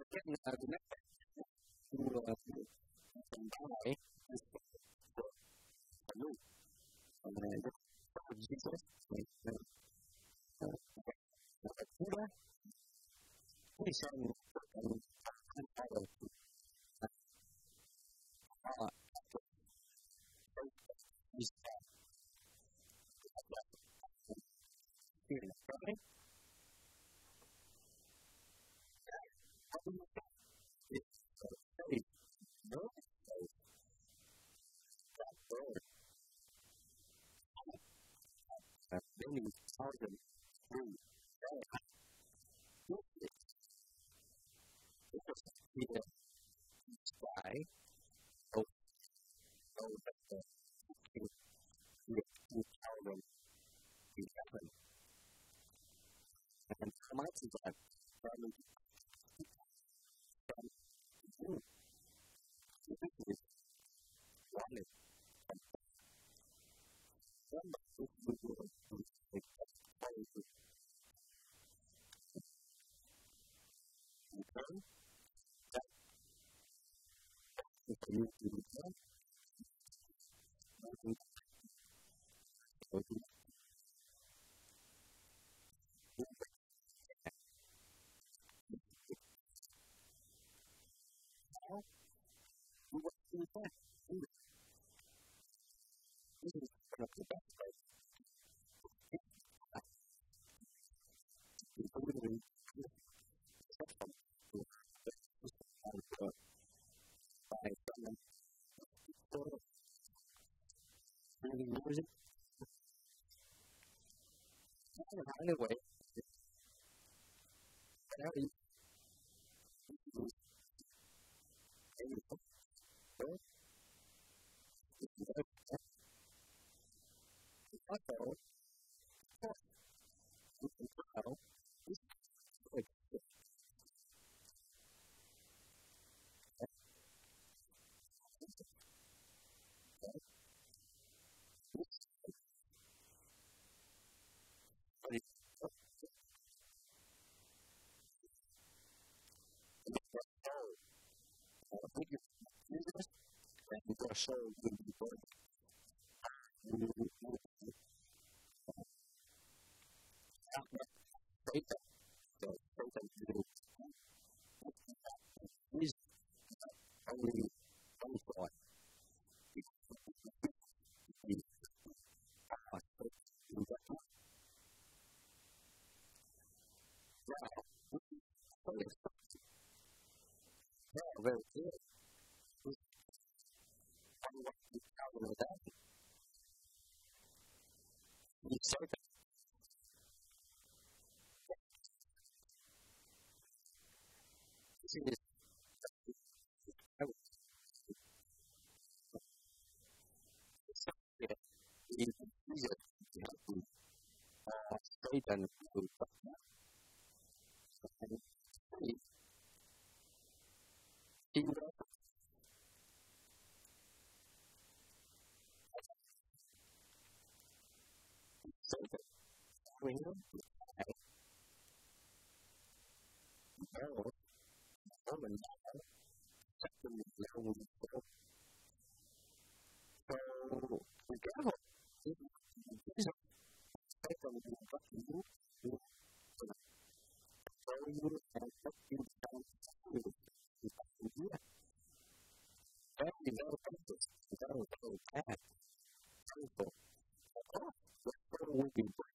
cái nó phần ba này luôn Jesus cú đó vì sao mình không thay đổi họ vì sao chuyện đó đấy nếu mình so sánh thì phải đầu đầu việc trao đổi thì các mình thoải mái thì là và mình quá lực rất là như vậy kéo đi bắt đầu so good before is only thought very good. You start that. This is Satan mình chắc cho mình leo mình so mình kéo thôi cái phần mình có thể giúp so you and what you can do that is all practice is all bad so will be